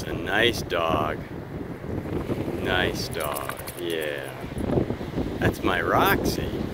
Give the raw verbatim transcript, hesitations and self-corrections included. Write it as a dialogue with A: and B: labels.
A: a nice dog. Nice dog, yeah. That's my Roxy.